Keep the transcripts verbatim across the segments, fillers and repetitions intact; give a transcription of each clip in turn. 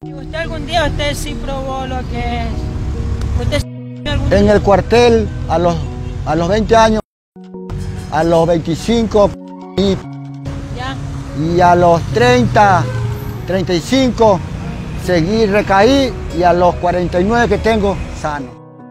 ¿Y usted algún día usted sí probó lo que es? ¿Usted sí algún En día? el cuartel, a los, a los veinte años, a los veinticinco y, ¿Ya? y a los treinta, treinta y cinco seguí, recaí y a los cuarenta y nueve que tengo, sano.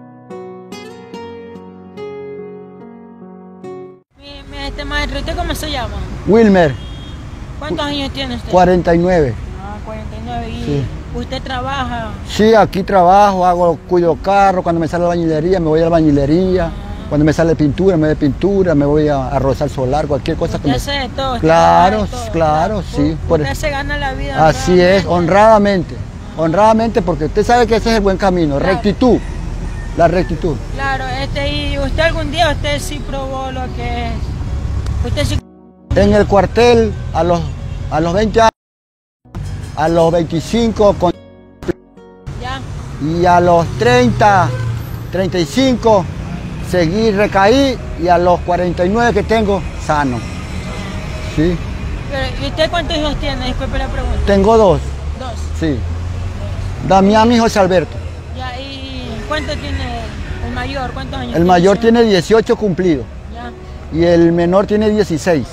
Mi, mi, este maestro, ¿usted cómo se llama? Wilmer, ¿Cuántos años tiene usted? cuarenta y nueve. Ah, cuarenta y nueve. ¿Y Sí. usted trabaja? Sí, aquí trabajo, hago, cuido carro, cuando me sale la bañilería me voy a la bañilería, Ah. cuando me sale pintura me voy de pintura, me voy a, a rozar solar, cualquier cosa que Usted me... hace de todo. usted Claro, trabaja de todo, claro, ¿verdad? sí. U- por Usted eso. se gana la vida. Así es, honradamente, honradamente, porque usted sabe que ese es el buen camino, Claro. rectitud, la rectitud. Claro, este, y usted algún día usted sí probó lo que es. Usted sí. En el cuartel, a los, a los veinte años, a los veinticinco con, ¿Ya? y a los treinta, treinta y cinco seguí, recaí y a los cuarenta y nueve que tengo, sano. Sí, Pero, ¿y usted cuántos hijos tiene? Disculpe la pregunta. tengo dos, Dos. sí. Damián y José Alberto. Ya, ¿y cuánto tiene el mayor? ¿Cuántos años El mayor tiene dieciocho cumplidos Ya, y el menor tiene dieciséis.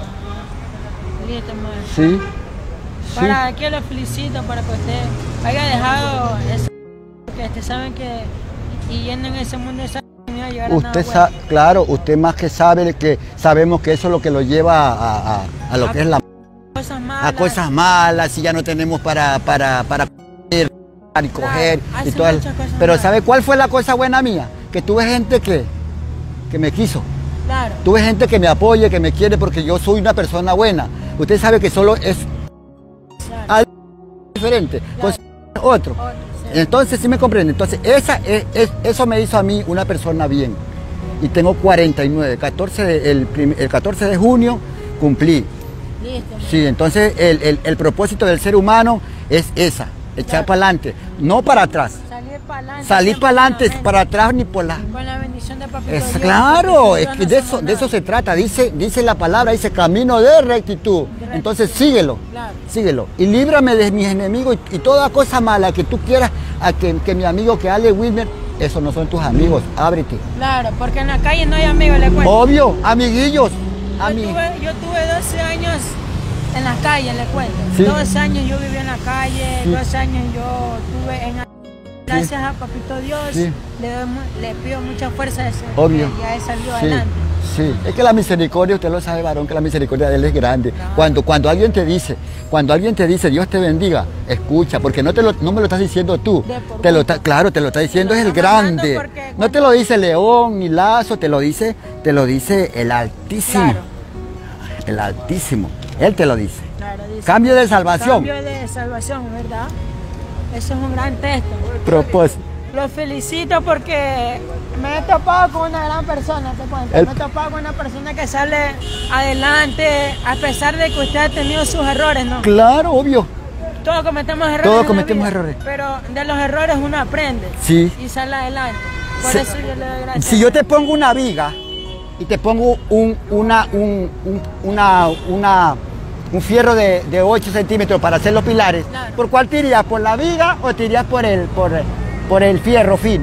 listo, maestro. Sí, sí. Para que lo felicito para que usted haya dejado ese que usted sabe que y yendo en ese mundo de esa no iba a llegar a nada Usted bueno. sabe, claro, usted más que sabe que sabemos que eso es lo que lo lleva a, a- a lo A que es la Cosas malas. a cosas malas y ya no tenemos para para para comer y coger y hace todo. el- muchas cosas Pero malas. ¿sabe cuál fue la cosa buena mía? Que tuve gente que que me quiso. Claro. Tuve gente que me apoye, que me quiere porque yo soy una persona buena. Usted sabe que solo es Claro. algo diferente, Claro. con otro. Otro, sí. Entonces sí me comprende. Entonces esa, es, es- eso me hizo a mí una persona bien. Y tengo cuarenta y nueve. catorce de- el, prim- el catorce de junio cumplí. Listo. Sí, entonces el, el- el propósito del ser humano es esa, echar Claro. para adelante, no para atrás. Salir para adelante. Salir siempre para adelante, con la mente, para atrás ni por la... Con la bendición de papito Es, Dios, claro, porque es si que no, de no eso, somos de eso nada. se trata. Dice, dice la palabra, dice camino de rectitud. rectitud. Entonces síguelo, Claro. síguelo. Y líbrame de mis enemigos y, y toda cosa mala que tú quieras, a que, que mi amigo que Ale Wilmer, esos no son tus amigos, ábrete. Claro, porque en la calle no hay amigos, le cuento. Obvio, amiguillos. Yo Ami... tuve, yo tuve doce años en la calle, le cuento. Sí. doce años yo viví en la calle, Sí. doce años yo tuve en... Gracias a papito Dios, Sí. le, doy mu- le pido mucha fuerza a ese, Obvio. que ya he salido Sí, adelante. sí, es que la misericordia, usted lo sabe, varón, que la misericordia de Él es grande. Claro. Cuando, cuando alguien te dice, cuando alguien te dice, Dios te bendiga, escucha, porque no, te lo, no me lo estás diciendo tú. De por Te lo gusto. está- claro, te lo está diciendo Te es lo el está mandando grande. porque No te lo dice León ni Lazo, te lo dice, te lo dice el Altísimo. Claro, El Altísimo. Él te lo dice. claro, dice. Cambio de salvación. Cambio de salvación, ¿verdad? Eso es un gran texto. Propósito. Lo felicito porque me he topado con una gran persona, te cuento. El- Me he topado con una persona que sale adelante a pesar de que usted ha tenido sus errores, ¿no? Claro, obvio. Todos cometemos errores. Todos en la cometemos vida, errores. Pero de los errores uno aprende Sí. y sale adelante. Por Se- eso yo le doy gracias. Si yo te pongo una viga y te pongo un, una, un, un- una, una, un fierro de, de ocho centímetros para hacer los pilares, Claro. ¿por cuál te irías? ¿Por la viga o te irías por el, por, por el fierro fino?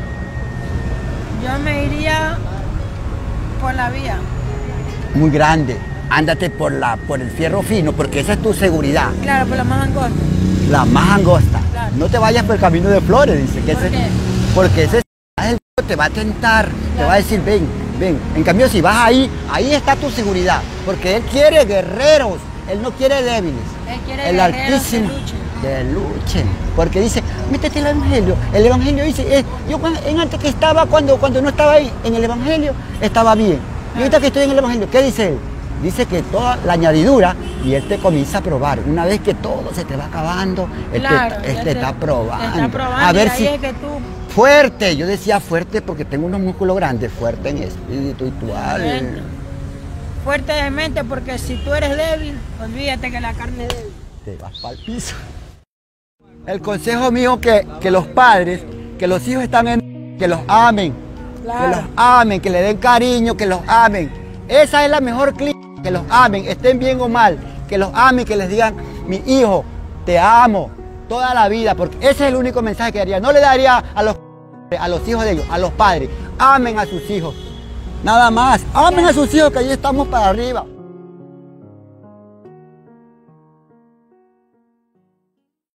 Yo me iría por la vía. Muy grande. Ándate por, la, por el fierro fino porque esa es tu seguridad, Claro, por la más angosta. la más angosta. Claro. No te vayas por el camino de flores, dice. Que ¿Por ese- qué? Porque ese el te va a tentar, te Claro. va a decir, ven, ven. En cambio, si vas ahí, ahí está tu seguridad. Porque Él quiere guerreros, Él no quiere débiles. Él quiere El guerreros que Altísimo. luchen. Que luchen. Porque dice, métete el Evangelio. El Evangelio dice, eh, yo cuando- en antes que estaba, cuando, cuando no estaba ahí, en el Evangelio, estaba bien. Y ahorita que estoy en el Evangelio, ¿qué dice Él? Dice que toda la añadidura y Él te comienza a probar. Una vez que todo se te va acabando, Él Claro, te, Él ya te te- está probando. te está probando A ver y ahí si... es que tú Fuerte, yo decía fuerte porque tengo unos músculos grandes, fuerte en espiritual. Fuerte. fuerte de mente, porque si tú eres débil, olvídate que la carne es débil. Te vas para el piso. El consejo mío que, que los padres, que los hijos están en, que los amen, Claro. que los amen, que le den cariño, que los amen. Esa es la mejor clínica, que los amen, estén bien o mal, que los amen, que les digan, mi hijo, te amo, toda la vida, porque ese es el único mensaje que daría. No le daría a los, a los hijos de ellos, a los padres. Amen a sus hijos. Nada más. Amen a sus hijos, que ahí estamos para arriba.